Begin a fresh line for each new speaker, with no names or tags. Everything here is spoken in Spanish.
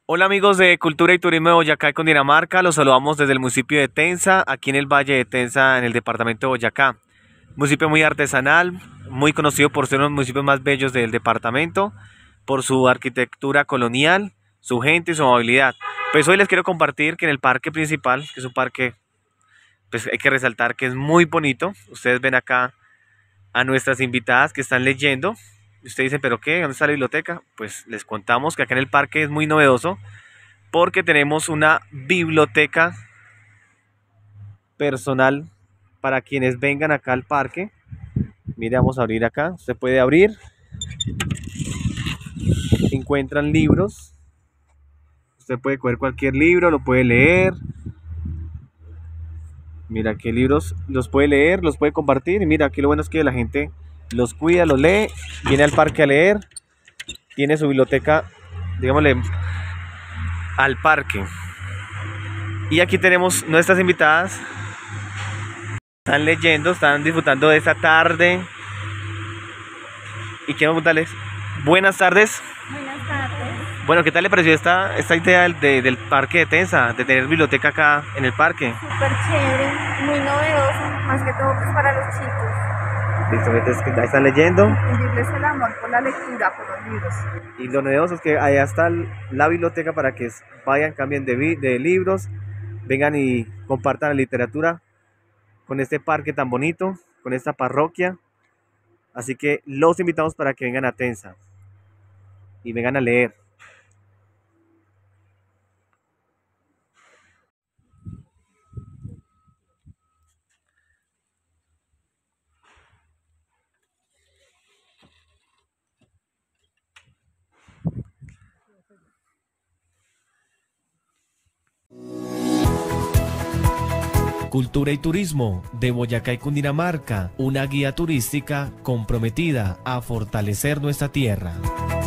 Hola amigos de Cultura y Turismo de Boyacá y Cundinamarca, los saludamos desde el municipio de Tenza, aquí en el Valle de Tenza, en el departamento de Boyacá. Municipio muy artesanal, muy conocido por ser uno de los municipios más bellos del departamento, por su arquitectura colonial, su gente y su amabilidad. Pues hoy les quiero compartir que en el parque principal, que es un parque, pues hay que resaltar que es muy bonito. Ustedes ven acá a nuestras invitadas que están leyendo. Y ustedes dicen, ¿pero qué? ¿Dónde está la biblioteca? Pues les contamos que acá en el parque es muy novedoso porque tenemos una biblioteca personal para quienes vengan acá al parque. Mire, vamos a abrir acá. Usted puede abrir, encuentran libros. Usted puede coger cualquier libro, lo puede leer. Mira qué libros los puede leer, los puede compartir. Y mira, aquí lo bueno es que la gente los cuida, los lee, viene al parque a leer. Tiene su biblioteca, digámosle, al parque. Y aquí tenemos nuestras invitadas. Están leyendo, están disfrutando de esta tarde. Y quiero preguntarles, buenas tardes.
Buenas tardes.
Bueno, ¿qué tal le pareció esta idea del parque de Tenza, de tener biblioteca acá en el parque?
Súper chévere, muy novedoso, más que todo pues para los chicos.
Listo, entonces ahí están leyendo.
Infundirles el amor por la lectura, por los libros.
Y lo novedoso es que allá está la biblioteca para que vayan, cambien de libros, vengan y compartan la literatura con este parque tan bonito, con esta parroquia. Así que los invitamos para que vengan a Tenza y vengan a leer.
Cultura y Turismo de Boyacá y Cundinamarca, una guía turística comprometida a fortalecer nuestra tierra.